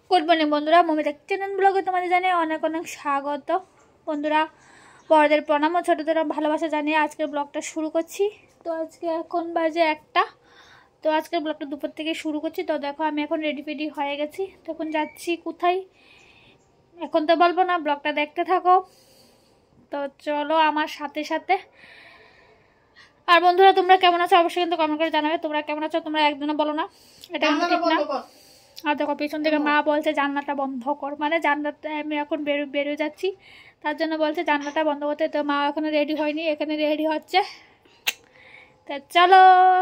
Good morning বন্ধুরা, Momita channel ব্লগে তোমাদের জানিয়ে অনেক অনেক স্বাগত। বন্ধুরা, বড়দের প্রণাম ও ছোটদের ভালোবাসা জানিয়ে আজকের ব্লগটা শুরু করছি। তো আজকে এখন বাজে 1টা। তো আজকের ব্লগটা দুপুর থেকে শুরু করছি। তো দেখো আমি এখন রেডি ফেডি হয়ে গেছি। তখন যাচ্ছি কোথায় এখন তো বলবো না, ব্লগটা দেখতে থাকো। তো চলো আমার সাথে সাথে। আর বন্ধুরা, তোমরা কেমন আছো অবশ্যই কিন্তু কমেন্ট করে জানাবে। তোমরা কেমন আছো তোমরা একদিনও বলো না, এটা কিন্তু ঠিক না। আর দেখো পিছন থেকে মা বলছে জানলাটা বন্ধ কর, মানে জানলাটা আমি এখন বেরিয়ে যাচ্ছি, তার জন্য বলছে জানলাটা বন্ধ করতে। তো মা এখনো রেডি হয়নি, এখানে রেডি হচ্ছে। তা চলো।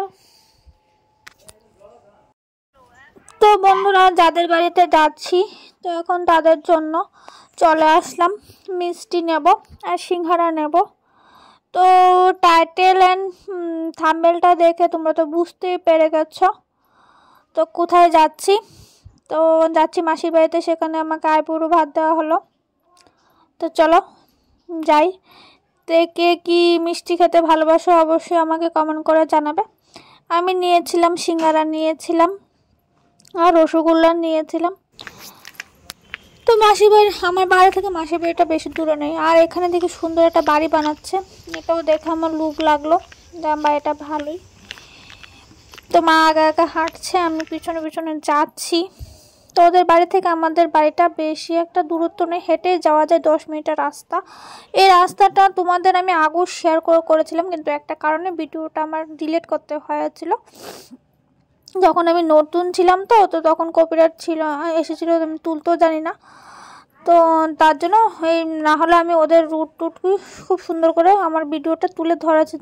তো বন্ধুরা, যাদের বাড়িতে যাচ্ছি তো এখন তাদের জন্য চলে আসলাম। মিষ্টি নেব আর সিঙ্গারা নেব। তো টাইটেল অ্যান্ড থাম্বনেলটা দেখে তোমরা তো বুঝতেই পেরে গেছো তো কোথায় যাচ্ছি। তো যাচ্ছি মাসির বাড়িতে, সেখানে আমাকে আইবুড়ো ভাত দেওয়া হলো। তো চলো যাই। তো কে কি মিষ্টি খেতে ভালোবাসো অবশ্যই আমাকে কমেন্ট করে জানাবে। আমি নিয়েছিলাম সিঙ্গারা, নিয়েছিলাম আর রসগোল্লা নিয়েছিলাম। তো মাসির বাড়ি, আমার বাড়ি থেকে মাসির বাড়িটা বেশি দূরে নেই। আর এখানে দেখি সুন্দর একটা বাড়ি বানাচ্ছে, এটাও দেখে আমার লোভ লাগলো, বাড়িটা ভালোই। তো মা আগে আগে হাঁটছে, আমি পিছনে পিছনে যাচ্ছি। তো ওদের বাড়ি থেকে আমাদের বাড়িটা বেশি একটা দূরত্ব নেই, হেঁটে যাওয়া যায় 10 মিনিটের রাস্তা। এই রাস্তাটা তোমাদের আমি আগেও শেয়ার করেছিলাম, কিন্তু একটা কারণে ভিডিওটা আমার ডিলিট করতে হয়েছিল। যখন আমি নতুন ছিলাম তো তখন কপিরাইট ছিল এসেছিলো, আমি তুলতেও জানি না। তো তার জন্য এই না হলে আমি ওদের রুট খুব সুন্দর করে আমার ভিডিওটা তুলে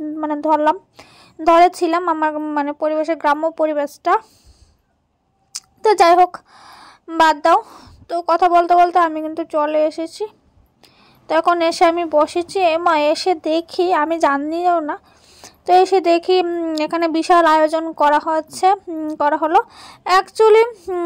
ধরেছিলাম আমার মানে পরিবেশের গ্রাম্য পরিবেশটা। তো যাই হোক, বাদ দাও। তো কথা বলতে বলতে আমি কিন্তু চলে এসেছি। তো এখন এসে আমি বসেছি। এসে দেখি, আমি জানিও না, তো এসে দেখি এখানে বিশাল আয়োজন করা হলো। অ্যাকচুয়ালি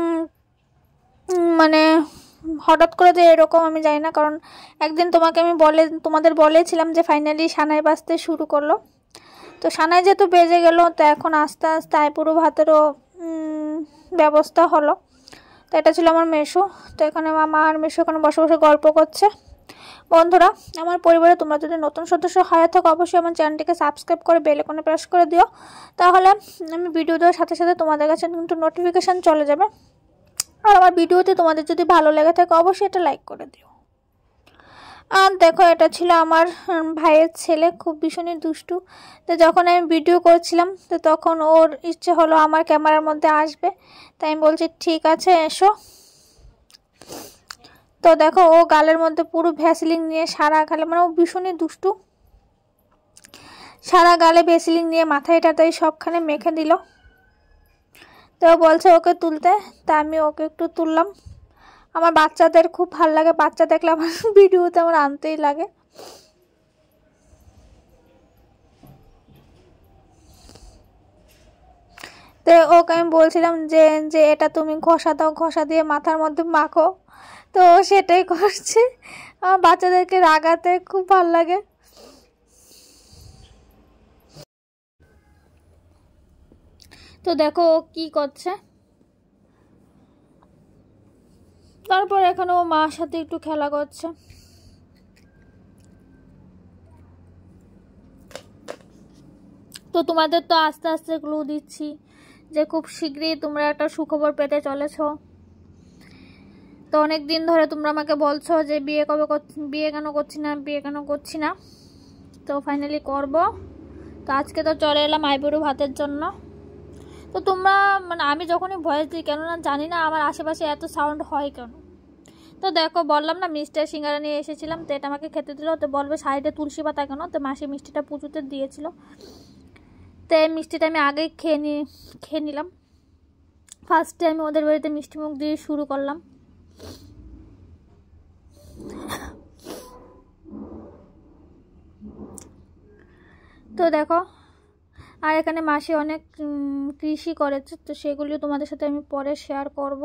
মানে হঠাৎ করে যে এরকম আমি জানি না, কারণ একদিন তোমাদের বলেছিলাম যে ফাইনালি সানাই বাজতে শুরু করলো। তো সানাই যেহেতু বেজে গেল, তো এখন আস্তে আস্তে আইবুড়ো ভাতেরও ব্যবস্থা হলো। তো এটা ছিল আমার মেসো। তো এখানে মামা আর মেসো এখানে বসে বসে গল্প করছে। বন্ধুরা, আমার পরিবারে তোমরা যদি নতুন সদস্য হয়ে থাকো অবশ্যই আমার চ্যানেলটিকে সাবস্ক্রাইব করে বেল আইকনে প্রেস করে দিও, তাহলে আমি ভিডিও দেওয়ার সাথে সাথে তোমাদের কাছে কিন্তু নোটিফিকেশান চলে যাবে। আর আমার ভিডিওতে তোমাদের যদি ভালো লেগে থাকে অবশ্যই এটা লাইক করে দিও। আর দেখো, এটা ছিল আমার ভাইয়ের ছেলে, খুব ভীষণই দুষ্টু। তো যখন আমি ভিডিও করছিলাম তো তখন ওর ইচ্ছে হলো আমার ক্যামেরার মধ্যে আসবে, তাই আমি বলছি ঠিক আছে এসো। তো দেখো, ও গালের মধ্যে পুরো ভ্যাসলিন নিয়ে সারা গালে, মানে ও ভীষণই দুষ্টু, সারা গালে ভ্যাসলিন নিয়ে মাথায় টাথায় সবখানে মেখে দিল। তো বলছে ওকে তুলতে, তা আমি ওকে একটু তুললাম। আমার বাচ্চাদের খুব ভালো লাগে, বাচ্চা দেখলে আমার ভিডিওতে আমার আনতেই লাগে। তো ওকে আমি বলছিলাম যে এটা তুমি ঘষা দাও, ঘষা দিয়ে মাথার মধ্যে মাখো। তো সেটাই করছে। আমার বাচ্চাদেরকে রাগাতে খুব ভালো লাগে। তো দেখো ও কি করছে। তারপর এখানে ও মার সাথে একটু খেলা করছে। তো তোমাদের তো আস্তে আস্তে ক্লু দিচ্ছি যে খুব শীঘ্রই তোমরা একটা সুখবর পেতে চলেছ। তো অনেক দিন ধরে তোমরা আমাকে বলছো যে বিয়ে কেন করছি না। তো ফাইনালি করব। তো আজকে তো চলে এলাম আইবুড়ো ভাতের জন্য। তো তোমরা মানে আমি যখনই ভয়েস দিই, কেননা জানি না আমার আশেপাশে এত সাউন্ড হয় কেন। তো দেখো, বললাম না মিষ্টি সিঙ্গারা নিয়ে এসেছিলাম, তো এটা আমাকে খেতে দিল। তো বলবে সাইডে তুলসী পাতা কেন, তো মাসি মিষ্টিটা পুজোতে দিয়েছিল। তো এই মিষ্টিটা আমি আগেই খেয়ে নিলাম। ফার্স্টে আমি ওদের বাড়িতে মিষ্টি মুখ দিয়ে শুরু করলাম। তো দেখো, আর এখানে মাসি অনেক কৃষি করেছে, তো সেগুলিও তোমাদের সাথে আমি পরে শেয়ার করব।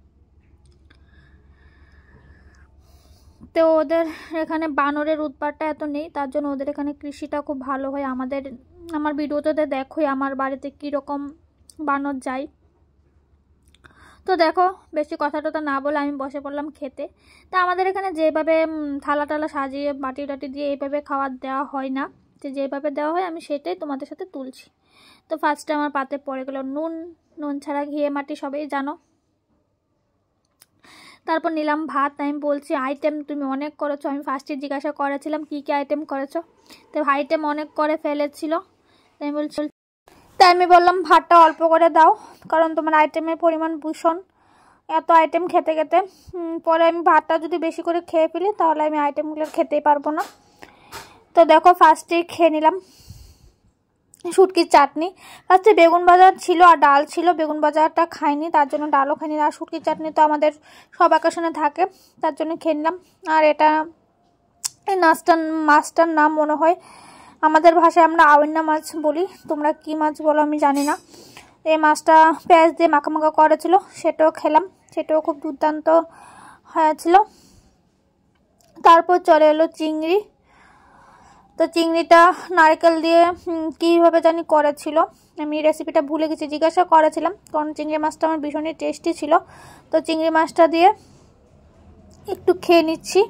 তো ওদের এখানে বানরের উৎপাতটা এত নেই, তার জন্য ওদের এখানে কৃষিটা খুব ভালো হয়। আমার ভিডিওতে দেখোই আমার বাড়িতে কীরকম বানর যায়। তো দেখো বেশি কথা টথা না বলে আমি বসে পড়লাম খেতে। তা আমাদের এখানে যেভাবে থালা টালা সাজিয়ে বাটি টাটি দিয়ে এইভাবে খাবার দেওয়া হয় না, যেভাবে দেওয়া হয় আমি সেটাই তোমাদের সাথে তুলছি। তো ফার্স্টে আমার পাতে পড়ে গেল নুন, নুন ছাড়া ঘিয়ে মাটি সবাই জানো। তারপর নিলাম ভাত। আমি বলছি আইটেম তুমি অনেক করেছো, আমি ফার্স্টে জিজ্ঞাসা করেছিলাম কী কী আইটেম করেছো, তো আইটেম অনেক করে ফেলেছিল। তাই বলছি, তাই আমি বললাম ভাতটা অল্প করে দাও, কারণ তোমার আইটেমের পরিমাণ ভীষণ, এত আইটেম খেতে খেতে পরে আমি ভাতটা যদি বেশি করে খেয়ে ফেলি তাহলে আমি আইটেমগুলো খেতেই পারবো না। তো দেখো ফার্স্টেই খেয়ে নিলাম শুটকির চাটনি। ফার্স্টে বেগুন ভাজা ছিল আর ডাল ছিল, বেগুন ভাজাটা খাইনি তার জন্য ডালও খাইনি, আর শুটকির চাটনি তো আমাদের সব অকেশনে থাকে তার জন্য খেয়ে নিলাম। আর এটা এই মাছটার নাম মনে হয় আমাদের ভাষায় আমরা আওয়ান্না মাছ বলি, তোমরা কি মাছ বলো আমি জানি না। এই মাছটা পেঁয়াজ দিয়ে মাখা মাখা করেছিল, সেটাও খেলাম, সেটাও খুব দুর্দান্ত হয়েছিল। তারপর চলে এলো চিংড়ি। তো চিংড়িটা নারকেল দিয়ে কীভাবে জানি করেছিল, আমি রেসিপিটা ভুলে গেছি, জিজ্ঞাসা করেছিলাম, কারণ চিংড়ি মাছটা আমার ভীষণই টেস্টি ছিল। তো চিংড়ি মাছটা দিয়ে একটু খেয়ে নিচ্ছি,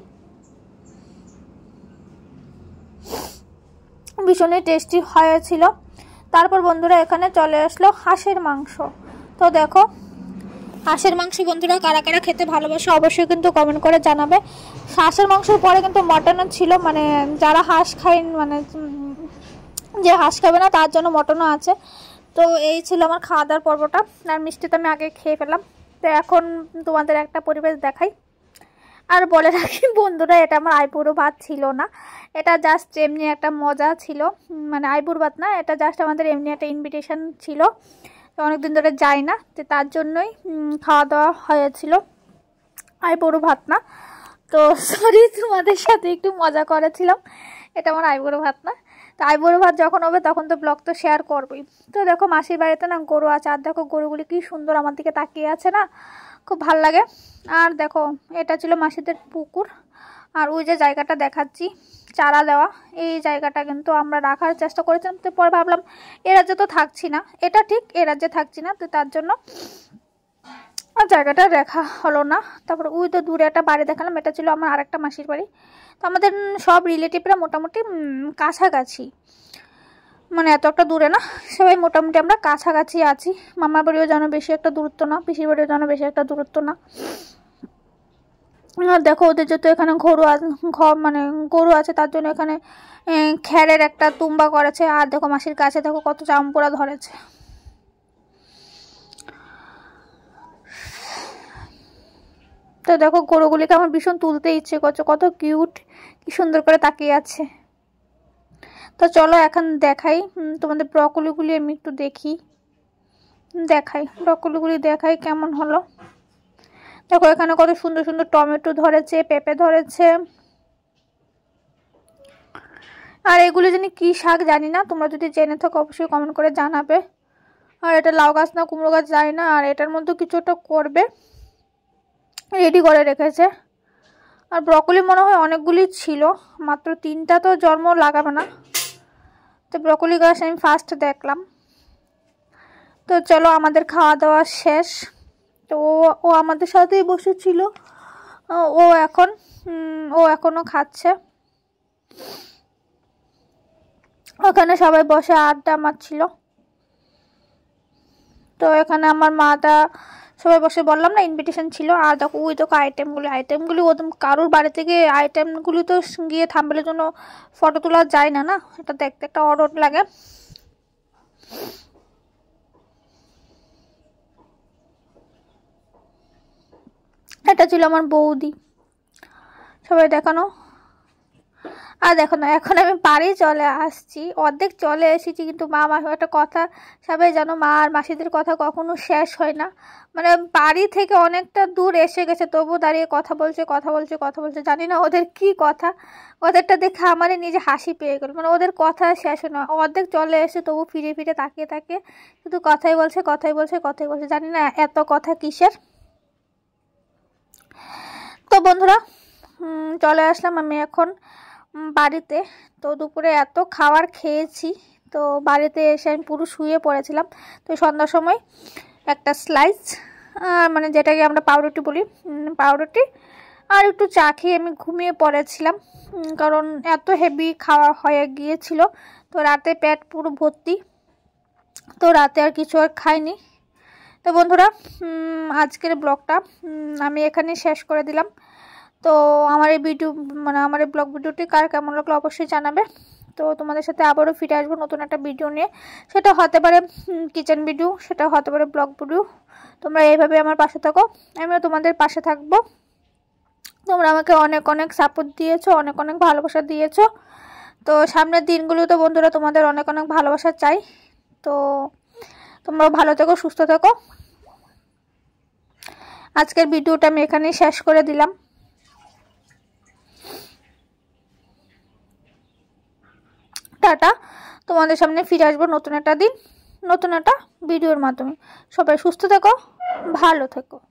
ভীষণই টেস্টি হয়েছিল। তারপর বন্ধুরা এখানে চলে আসলো হাঁসের মাংস। তো দেখো হাঁসের মাংস বন্ধুরা কারা কারা খেতে ভালোবাসে অবশ্যই কিন্তু কমেন্ট করে জানাবে। হাঁসের মাংসের পরে কিন্তু মটনও ছিল, মানে যারা হাঁস খায়, মানে যে হাঁস খাবে না তার জন্য মটনও আছে। তো এই ছিল আমার খাওয়া দাওয়ার পর্বটা। আর মিষ্টি তো আমি আগে খেয়ে ফেলাম। তো এখন তোমাদের একটা পরিবেশ দেখাই। আর বলে রাখি বন্ধুরা, এটা আমার আইবুড়ো ভাত ছিল না, এটা জাস্ট এমনি একটা মজা ছিল, মানে আইবুড়ো ভাত না, এটা জাস্ট আমাদের এমনি একটা ইনভিটেশন ছিল, অনেকদিন ধরে যাই না, তো তার জন্যই খাওয়া দাওয়া হয়েছিল, আইবুড়ো ভাত না। তো সরি তোমাদের সাথে একটু মজা করেছিলাম, এটা আমার আইবুড়ো ভাত না। তো আইবুড়ো ভাত যখন হবে তখন তো ব্লগ তো শেয়ার করবোই। তো দেখো মাসির বাড়িতে না গরু আছে, আর দেখো গরুগুলি কি সুন্দর আমার দিকে তাকিয়ে আছে না, খুব ভাল লাগে। আর দেখো এটা ছিল মাসিদের পুকুর, আর ওই যে জায়গাটা দেখাচ্ছি চারা দেওয়া, এই জায়গাটা কিন্তু আমরা রাখার চেষ্টা করেছিলাম। তো পরে ভাবলাম এ রাজ্যে তো থাকছি না, এটা ঠিক এ রাজ্যে থাকছি না, তো তার জন্য জায়গাটা দেখা হলো না। তারপরে ওই তো দূরে একটা বাড়ি দেখালাম, এটা ছিল আমার আরেকটা মাসির বাড়ি। তো আমাদের সব রিলেটিভরা মোটামুটি কাছাকাছি, মানে এত একটা দূরে না, সবাই মোটামুটি আমরা কাছাকাছি আছি। মামার বাড়িও যেন বেশি একটা দূরত্ব না, পিসির বাড়িও যেন বেশি একটা দূরত্ব না। আর দেখো ওদের যেহেতু এখানে মানে গরু আছে তার জন্য এখানে খ্যারের একটা তুম্বা করেছে। আর দেখো মাসির কাছে দেখো কত জামপোড়া ধরেছে। তো দেখো গরুগুলিকে আমার ভীষণ তুলতে ইচ্ছে করছে, কত কিউট, কি সুন্দর করে তাকিয়ে আছে। তো চলো এখন দেখাই তোমাদের ব্রকলিগুলি, আমি একটু দেখাই ব্রকলিগুলি দেখাই কেমন হলো। দেখো এখানে কত সুন্দর সুন্দর টমেটো ধরেছে, পেঁপে ধরেছে, আর এগুলি জানি কি শাক জানি না, তোমরা যদি জেনে থাকো অবশ্যই কমেন্ট করে জানাবে। আর এটা লাউ গাছ না কুমড়ো গাছ জানি না, আর এটার মধ্যে কিছু একটা করবে, রেডি করে রেখেছে। আর ব্রকলি মনে হয় অনেকগুলি ছিল, মাত্র 3টা তো জন্ম লাগাবে না। তো ব্রকলি গাছ আমি ফার্স্ট দেখলাম। তো চলো আমাদের খাওয়া দাওয়া শেষ। তো ও আমাদের সাথেই বসেছিল, ও এখনো খাচ্ছে। ওখানে সবাই বসে আড্ডা মারছিল। তো এখানে আমার মাটা সবাই বসে, বললাম না ইনভিটেশন ছিল। আর দেখো ওই দেখো আইটেমগুলি ওদের কারোর বাড়ি থেকে আইটেমগুলি তো গিয়ে থাম্বনেলের জন্য ফটো তোলা যায় না, এটা দেখতে একটা অড লাগে। এটা ছিল আমার বৌদি, সবাই দেখানো। আর দেখো না এখন আমি বাড়ি চলে আসছি, অর্ধেক চলে এসেছি, কিন্তু মা একটা কথা সবাই জানো, মা আর মাসিদের কথা কখনো শেষ হয় না, মানে বাড়ি থেকে অনেকটা দূর এসে গেছে তবু দাঁড়িয়ে কথা বলছে, জানি না ওদের কি কথা, ওদেরটা দেখে আমারই নিজে হাসি পেয়ে গেল, মানে ওদের কথা শেষ হয় না, অর্ধেক চলে এসে তবু ফিরে ফিরে তাকিয়ে শুধু কথাই বলছে, জানি না এত কথা কিসের। তো বন্ধুরা চলে আসলাম আমি এখন বাড়িতে। তো দুপুরে এত খাবার খেয়েছি, তো বাড়িতে এসে আমি পুরো শুয়ে পড়েছিলাম। তো সন্ধ্যার সময় একটা স্লাইস মানে যেটাকে আমরা পাউরুটি বলি, পাউরুটি আর একটু চা খেয়ে আমি ঘুমিয়ে পড়েছিলাম, কারণ এত হেভি খাওয়া হয়ে গিয়েছিল। তো রাতে পেট পুরো ভর্তি, তো রাতে আর কিছু আর খাইনি। তো বন্ধুরা, আজকের ব্লগটা আমি এখানে শেষ করে দিলাম। তো আমার এই ভিডিও মানে আমার এই ব্লগ ভিডিওটি কার কেমন লাগলো অবশ্যই জানাবে। তো তোমাদের সাথে আবারও ফিরে আসবো নতুন একটা ভিডিও নিয়ে, সেটা হতে পারে কিচেন ভিডিও, সেটা হতে পারে ব্লগ ভিডিও। তোমরা এইভাবে আমার পাশে থাকো, আমিও তোমাদের পাশে থাকবো। তোমরা আমাকে অনেক অনেক সাপোর্ট দিয়েছো, অনেক অনেক ভালোবাসা দিয়েছো। তো সামনের দিনগুলো তো বন্ধুরা তোমাদের অনেক অনেক ভালোবাসা চাই। তো তোমরাও ভালো থেকো, সুস্থ থেকো। আজকের ভিডিওটা আমি এখানেই শেষ করে দিলাম। টাটা। তোমাদের সামনে ফিরে আসবো নতুন একটা দিন, নতুন একটা ভিডিওর মাধ্যমে। সবাই সুস্থ থেকো, ভালো থেকো।